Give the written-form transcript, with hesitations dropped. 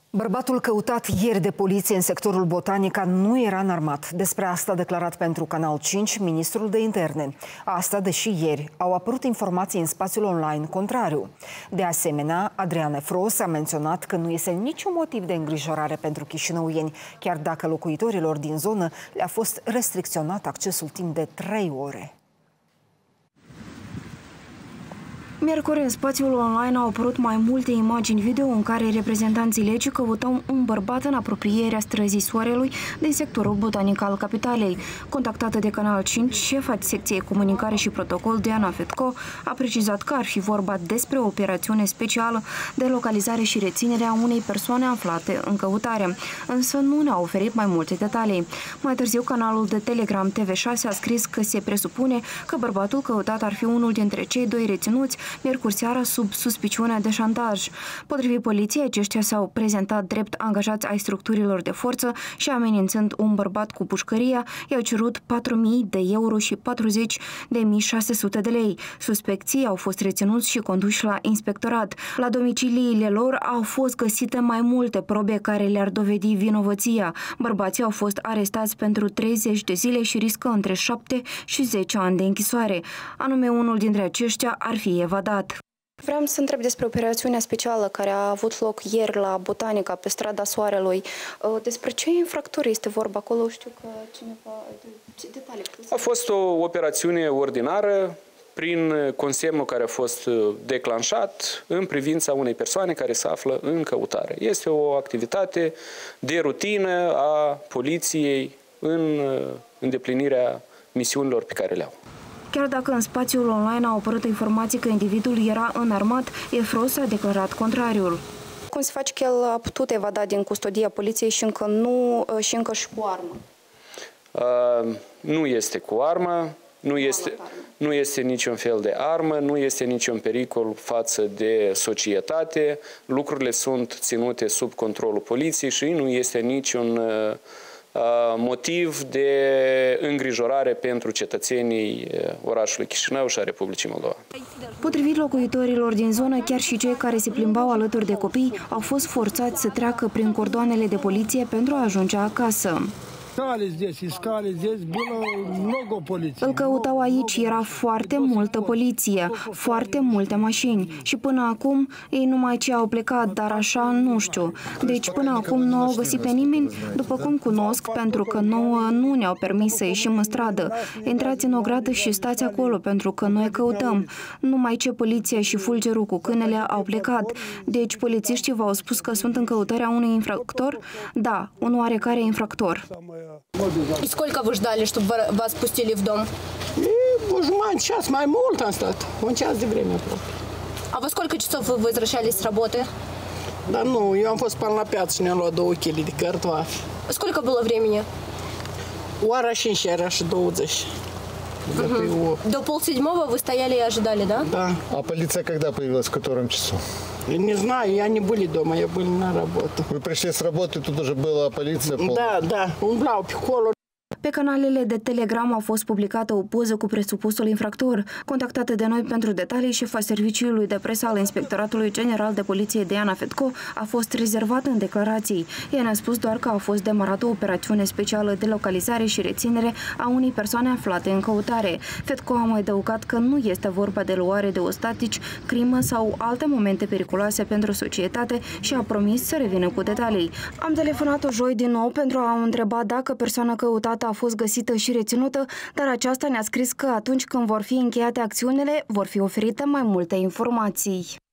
Bărbatul căutat ieri de poliție în sectorul Botanica nu era înarmat. Despre asta a declarat pentru Canal 5 ministrul de interne. Asta deși ieri au apărut informații în spațiul online contrariu. De asemenea, Adrian Efros a menționat că nu este niciun motiv de îngrijorare pentru chișinăuieni, chiar dacă locuitorilor din zonă le-a fost restricționat accesul timp de 3 ore. Miercuri, în spațiul online au apărut mai multe imagini video în care reprezentanții legii căutau un bărbat în apropierea străzii Soarelui din sectorul botanic al capitalei. Contactată de Canal 5, șefa secției comunicare și protocol Diana Fetco a precizat că ar fi vorba despre o operațiune specială de localizare și reținere a unei persoane aflate în căutare, însă nu ne-a oferit mai multe detalii. Mai târziu, canalul de Telegram TV6 a scris că se presupune că bărbatul căutat ar fi unul dintre cei doi reținuți miercuri seara sub suspiciunea de șantaj. Potrivit poliției, aceștia s-au prezentat drept angajați ai structurilor de forță și, amenințând un bărbat cu pușcăria, i-au cerut 4.000 de euro și 40.600 de lei. Suspecții au fost reținuți și conduși la inspectorat. La domiciliile lor au fost găsite mai multe probe care le-ar dovedi vinovăția. Bărbații au fost arestați pentru 30 de zile și riscă între 7 și 10 ani de închisoare. Anume, unul dintre aceștia ar fi evadat. Vreau să întreb despre operațiunea specială care a avut loc ieri la Botanica, pe strada Soarelui. Despre ce infractori este vorba acolo? Știu că cineva... Ce detalii? A fost o operațiune ordinară prin consemnul care a fost declanșat în privința unei persoane care se află în căutare. Este o activitate de rutină a poliției în îndeplinirea misiunilor pe care le au. Chiar dacă în spațiul online au apărut informații că individul era înarmat, Efros a declarat contrariul. Cum se face că el a putut evada din custodia poliției și încă și cu armă? Nu este cu armă, nu este niciun fel de armă, nu este niciun pericol față de societate. Lucrurile sunt ținute sub controlul poliției și nu este niciun motiv de îngrijorare pentru cetățenii orașului Chișinău și a Republicii Moldova. Potrivit locuitorilor din zonă, chiar și cei care se plimbau alături de copii au fost forțați să treacă prin cordoanele de poliție pentru a ajunge acasă. Îl căutau aici, era foarte multă poliție, foarte multe mașini și până acum ei numai ce au plecat, dar așa nu știu. Deci până acum nu au găsit pe nimeni, după cum cunosc, pentru că nouă nu ne-au permis să ieșim în stradă. Intrați în ogradă și stați acolo, pentru că noi căutăm. Numai ce poliția și fulgerul cu câinele au plecat. Deci polițiștii v-au spus că sunt în căutarea unui infractor? Da, un oarecare infractor. И сколько вы ждали, чтобы вас пустили в дом? Jumătate час, mai mult am stat. Un ceas de vreme aproape. А во сколько часов вы возвращались с работы? Dar nu, eu am fost până la piață și ne-am luat 2 kg de cartofi. Сколько было времени? Ora 5 era și 20. До 6:30 вы стояли и ожидали, да? Да. А полиция когда появилась, в котором часу? Не знаю, я не были дома, я были на работу. Вы пришли с работы, тут уже была полиция полная? Да, umblau pe acolo. Pe canalele de Telegram a fost publicată o poză cu presupusul infractor. Contactată de noi pentru detalii, șefa serviciului de presă al Inspectoratului General de Poliție Diana Fetco a fost rezervată în declarații. Ea ne-a spus doar că a fost demarată o operațiune specială de localizare și reținere a unei persoane aflate în căutare. Fetco a mai adăugat că nu este vorba de luare de ostatici, crimă sau alte momente periculoase pentru societate și a promis să revină cu detalii. Am telefonat-o joi din nou pentru a o întreba dacă persoana căutată a fost găsită și reținută, dar aceasta ne-a scris că atunci când vor fi încheiate acțiunile, vor fi oferite mai multe informații.